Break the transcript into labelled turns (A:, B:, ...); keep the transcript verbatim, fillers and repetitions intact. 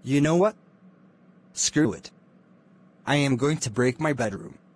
A: You know what? Screw it. I am going to break my bedroom.